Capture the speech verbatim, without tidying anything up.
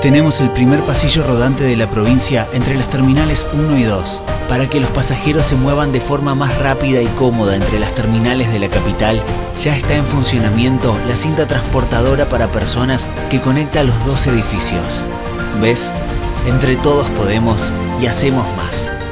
Tenemos el primer pasillo rodante de la provincia entre las terminales uno y dos. Para que los pasajeros se muevan de forma más rápida y cómoda entre las terminales de la capital, ya está en funcionamiento la cinta transportadora para personas que conecta los dos edificios. ¿Ves? Entre todos podemos y hacemos más.